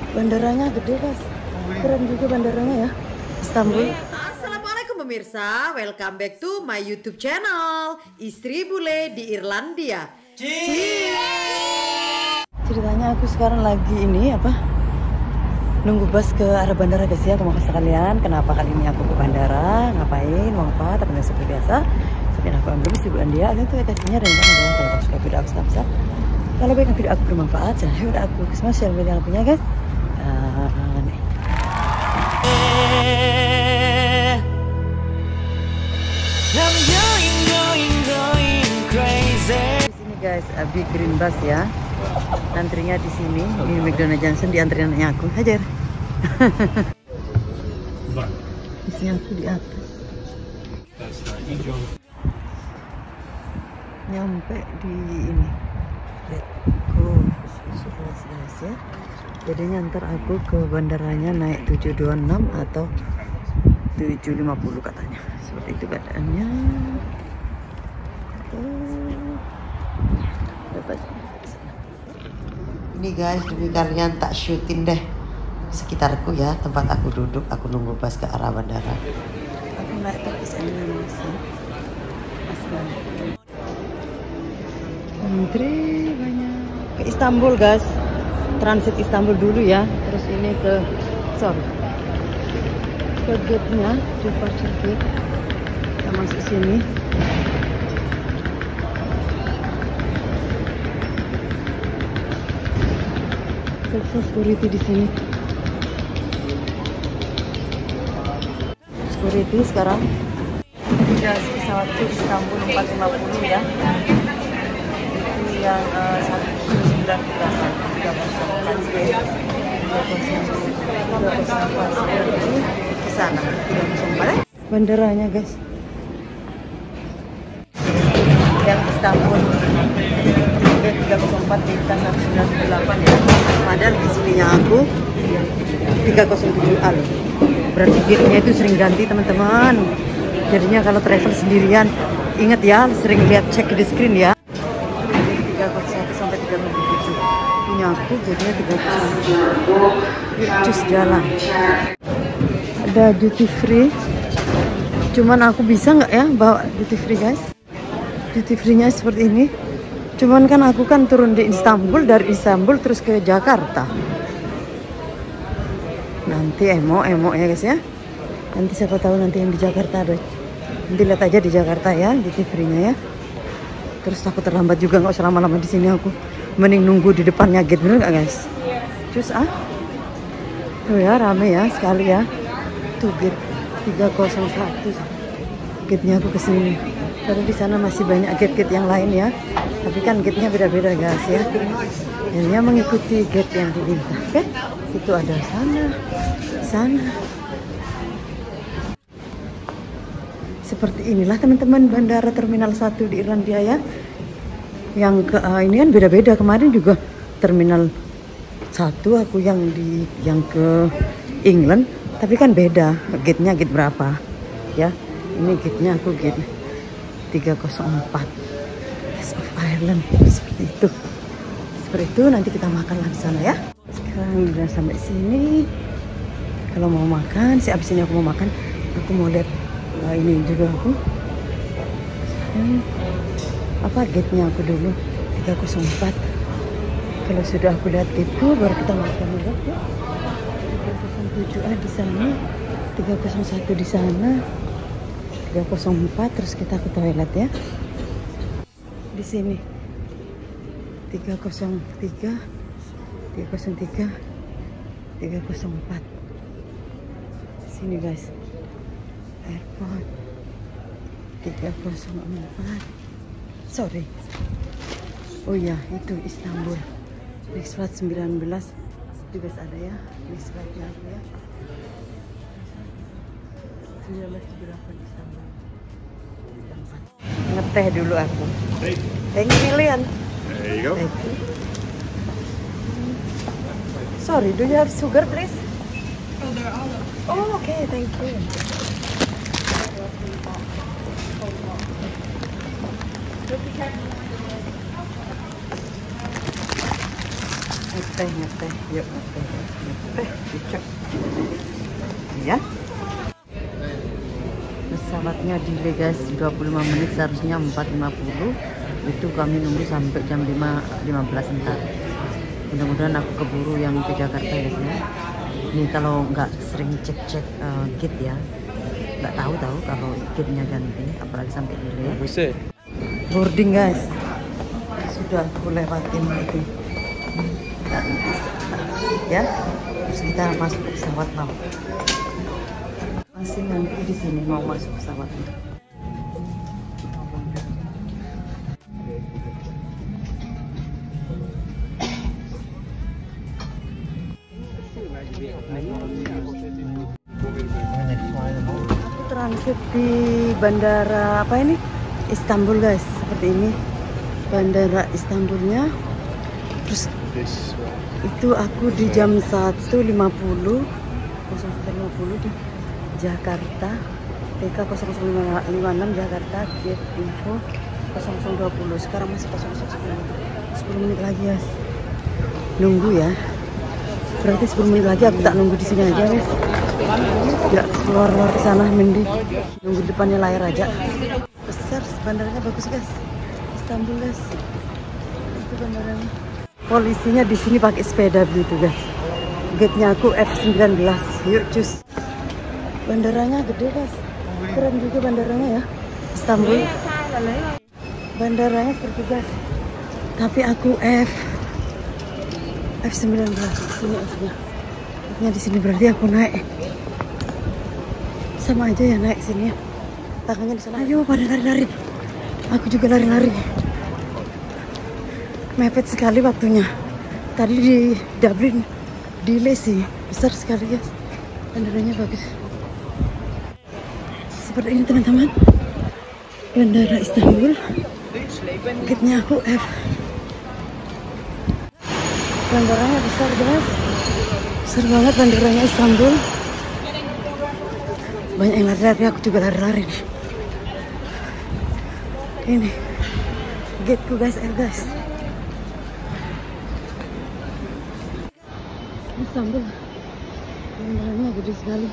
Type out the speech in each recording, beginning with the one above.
Bandaranya gede guys, keren juga bandaranya ya, Istanbul. Assalamualaikum pemirsa, welcome back to my YouTube channel Istri Bule di Irlandia. Ceritanya aku sekarang lagi ini nunggu bus ke arah bandara guys ya. Aku mau kasih kalian kenapa kali ini aku ke bandara, ngapain, mau apa, tapi seperti biasa. Seperti aku yang belum Istri Irlandia, itu kasihnya dan jangan kalau suka video aku stop. Kalau baik video aku bermanfaat, jangan lupa aku ke semua sosial media yang punya guys. Di sini guys, Big Green Bus ya. Antrinya di sini, di McDonald Junction, di antriannya aku. Hajar. Di sini aku di atas. Nyampe di ini. Guys ya. Jadi nyantar aku ke bandaranya naik 726 atau 750 katanya. Seperti itu keadaannya. Ini guys, demi kalian tak syuting deh sekitarku ya, tempat aku duduk, aku nunggu bus ke arah bandara. Aku naik Turkish Airlines. Antri banyak. Ke Istanbul guys, transit Istanbul dulu ya, terus ini ke gate-nya, departure gate. Kita masuk sini. Security di sini. Security sekarang. Guys, pesawat ke Istanbul 450 ya. Itu yang 193 di sana. Bandaranya guys. Yang Istanbul 304 bintang 198 ya. Padahal di sininya aku 307A loh. Berarti gate-nya itu sering ganti teman-teman. Jadinya kalau travel sendirian, ingat ya, sering lihat cek di screen ya. 301 sampai 307. Punya aku gate-nya 307. Cus jalan. Ada duty free. Cuman aku bisa nggak ya bawa duty free guys? Duty free-nya seperti ini. Cuman kan aku kan turun di Istanbul, dari Istanbul terus ke Jakarta. Nanti emo ya guys ya. Nanti siapa tahu nanti yang di Jakarta ada. Nanti lihat aja di Jakarta ya, duty free-nya ya. Terus takut terlambat juga, nggak usah lama-lama di sini aku. Mending nunggu di depannya gate, bener nggak guys? Cus tuh ya, rame ya sekali ya. Tuh gate 301. Gate-nya aku kesini. Baru di sana masih banyak gate-gate yang lain ya. Tapi kan gate-nya beda-beda guys ya. Dan dia mengikuti gate yang diminta. Oke? Itu ada sana. Seperti inilah teman-teman bandara Terminal 1 di Irlandia ya. Yang ini kan beda-beda. Kemarin juga Terminal 1 aku yang ke England. Tapi kan beda. Gate-nya gate berapa ya. Ini gate-nya aku gate 304. Of Ireland seperti itu nanti kita makan di sana ya. Sekarang udah sampai sini. Kalau mau makan abis ini aku mau makan, aku mau lihat ini juga aku gate-nya aku dulu 304. Kalau sudah aku lihat itu baru kita makan ya. 307A di sana, 301 di sana, 304 terus kita ke toilet ya. Di sini 303 304 sini guys, airport 304. Sorry, oh ya itu Istanbul next flight 19 juga ada ya, next flightnya aku ya 1978 Istanbul. Ngeteh dulu aku. Thank you million. There you go. Thank you. Sorry, do you have sugar please? Oh, they're olive. Oh, okay, thank you. Ngeteh, yuk ngeteh, cocok. Ya. Pesawatnya delay guys, 25 menit, seharusnya 4.50. Itu kami nunggu sampai jam 5.15 entar. Mudah-mudahan aku keburu yang ke Jakarta guys ya. Ini kalau nggak sering cek gate ya, nggak tahu kalau gate-nya ganti, apalagi sampai delay. Boarding guys, sudah aku lewatin itu ya, terus kita masuk ke pesawat now. Masih nanti di sini mau masuk pesawatnya. Transit di bandara apa ini? Istanbul guys, seperti ini bandara Istanbulnya. Terus itu aku di jam 1.50 di Jakarta, TK 0056 Jakarta, gate info 0020. Sekarang masih 10 menit lagi guys. Nunggu ya. Berarti 10 menit lagi aku tak nunggu di sini aja guys. Ya keluar ke sana mending nunggu depannya layar aja. Besar, bandaranya bagus guys. Istanbul guys. Itu bandaranya. Polisinya di sini pakai sepeda gitu guys. Gate-nya aku F19. Yuk cus. Bandaranya gede guys. Keren juga bandaranya ya. Istanbul. Bandaranya seperti guys. Tapi aku F19. Sini F-nya. F-nya di sini, berarti aku naik. Sama aja ya naik sini ya. Tangannya di sana. Ayo pada lari-lari. Aku juga lari-lari. Mepet sekali waktunya. Tadi di Dublin delay sih, besar sekali guys. Bandaranya bagus. Seperti ini teman-teman. Bandara Istanbul. Gate-nya aku F. Bandaranya besar guys. Besar banget bandaranya Istanbul. Banyak yang lari-lari, aku juga lari-lari nih. Ini gateku guys, F guys. Istanbul. Bandaranya gede sekali.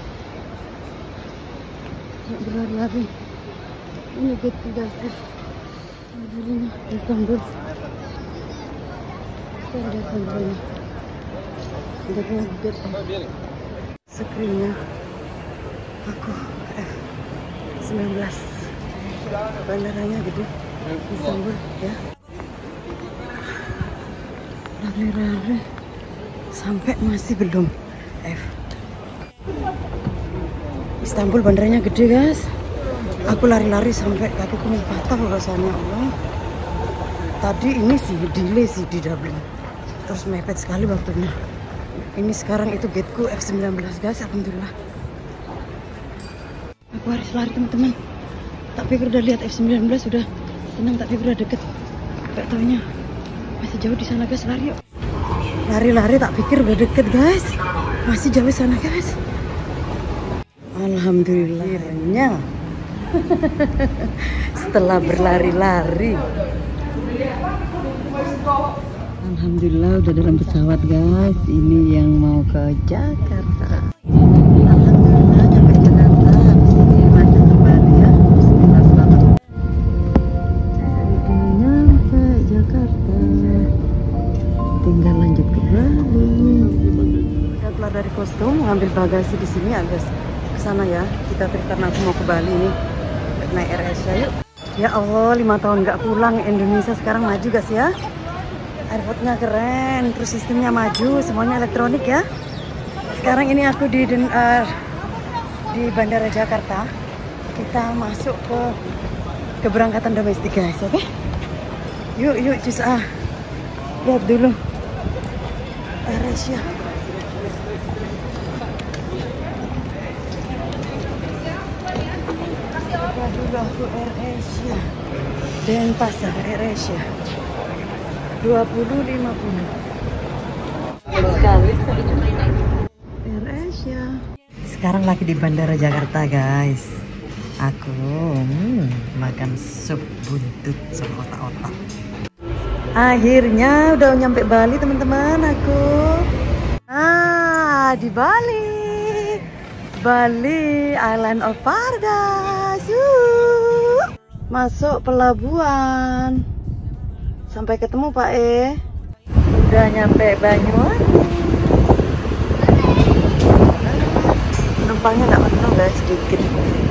Saya berlari-lari. Ini gateku guys, F. Bandaranya Istanbul. Saya lihat bandaranya. Bandaranya gede. Screen-nya aku F19. Bandaranya gede. Istanbul ya. Lari-lari sampai masih belum F. Istanbul bandaranya gede guys. Aku lari-lari sampai kakiku mau patah rasanya Allah. Tadi ini sih delay sih di Dublin. Terus mepet sekali waktunya. Ini sekarang itu gateku F19 guys, alhamdulillah. Aku harus lari teman-teman. Tak pikir udah lihat F19 sudah senang, tak pikir udah deket. Gak taunya masih jauh di sana guys, lari yuk. Lari-lari tak pikir udah deket guys. Masih jauh sana guys. Alhamdulillah akhirnya. Setelah berlari-lari. Alhamdulillah udah dalam pesawat guys. Ini yang mau ke Jakarta. Alhamdulillah nyampe Jakarta. Habis ini lanjut kembali ya. Bismillah selamat. Ini nyampe Jakarta. Tinggal lanjut ke Bali. Udah keluar dari kostum, ngambil bagasi di sini agak ke sana ya. Kita karena aku mau ke Bali ini. Naik AirAsia yuk. Ya Allah, 5 tahun nggak pulang. Indonesia sekarang maju guys ya. Airportnya keren, terus sistemnya maju, semuanya elektronik ya. Sekarang ini aku di Bandara Jakarta. Kita masuk ke keberangkatan domestik guys, oke? Yuk cus lihat dulu AirAsia. Lihat dulu aku AirAsia. Denpasar AirAsia. 20.50 sekali AirAsia. Sekarang lagi di Bandara Jakarta guys. Aku makan sup buntut, sup otak-otak. Akhirnya udah nyampe Bali teman-teman aku. Di Bali. Bali Island of Paradise. Masuk pelabuhan. Sampai ketemu Pak Udah nyampe Banyuwangi. Penumpangnya nggak penuh guys, sedikit.